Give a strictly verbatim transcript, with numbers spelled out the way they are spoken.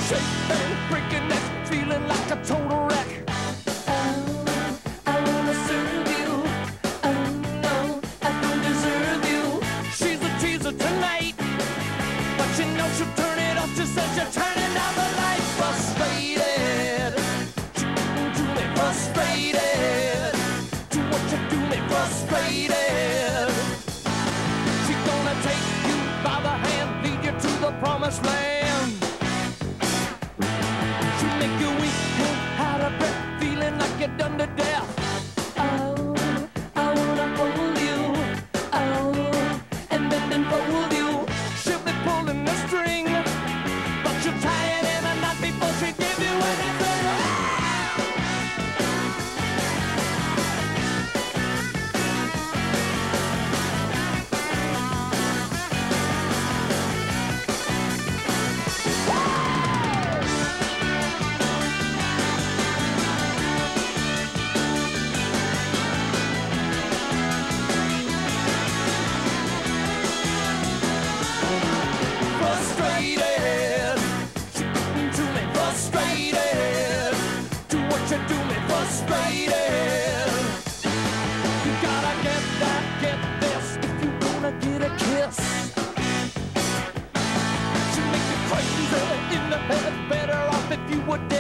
Shaking, breaking neck, feeling like a total wreck. Oh, I wanna serve you. Oh no, I don't deserve you. She's a teaser tonight, but you know she'll turn it off just as you're turning down the light. Frustrated, you do me frustrated. Do what you do me frustrated. She's gonna take you by the hand, lead you to the promised land. She'll make you weak and out of breath, feeling like you're done to death. Oh, I wanna hold you. Oh, and then then fold you. She'll be pulling the string, but you'll tie it in a knot before she give you anything. Frustrated, you do me frustrated. Do what you do me frustrated. You gotta get that, get this, if you wanna get a kiss. She make you crazy in the head, better off if you would